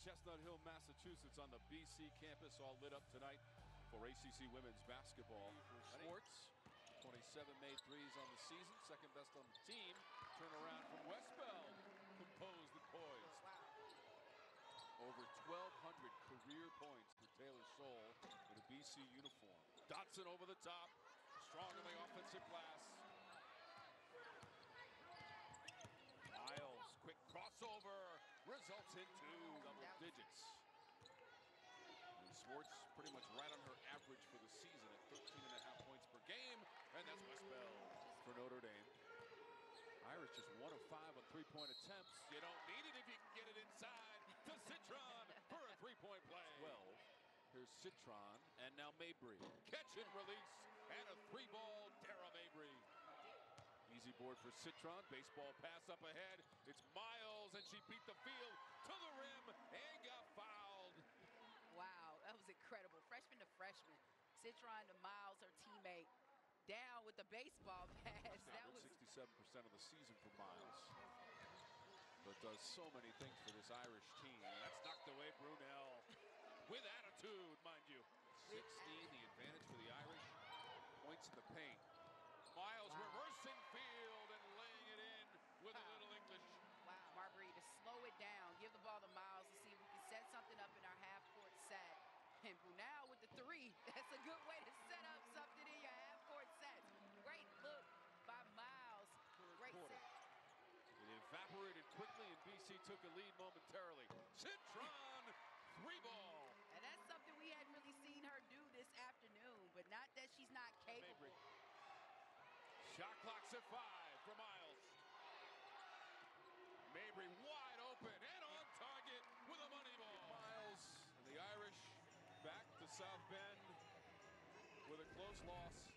Chestnut Hill, Massachusetts on the BC campus, all lit up tonight for ACC women's basketball. Schwartz, 27 made threes on the season, second best on the team. Turnaround from Westbeld, composed and poised. Over 1,200 career points for Taylor Soule in a BC uniform. Dotson over the top, strong in the offensive glass. Miles, quick crossover, results in two double digits. And Schwartz pretty much right on her average for the season at 13.5 points per game, and that's Westbeld for Notre Dame. Irish just 1 of 5 on three-point attempts. You don't need it if you can get it inside to Citron for a three-point play. 12. Here's Citron, and now Mabry. Catch and release, and a three-ball Dara Mabry. Easy board for Citron. Baseball pass up ahead. It's Miles, and she beat the field to the rim and got fouled. Wow, that was incredible. Freshman to freshman. Citron to Miles, her teammate, down with the baseball pass. That was 67% of the season for Miles. But does so many things for this Irish team. That's knocked away Brunel. With attitude, mind you. 16, the advantage for the Irish. Points in the paint. Miles reversing field and laying it in with a little English. Wow, Marbury, to slow it down, give the ball to Miles to see if we can set something up in our half-court set. And Brunel with the three. That's a good way to set up something in your half-court sets. Great look by Miles. Great set. It evaporated quickly, and BC took a lead momentarily. Citron, three-ball. And that's something we hadn't really seen her do this afternoon, but not that she's not capable. Mabry. Shot clock's at 5 for Miles. Mabry wide open and on target with a money ball. Miles and the Irish back to South Bend with a close loss.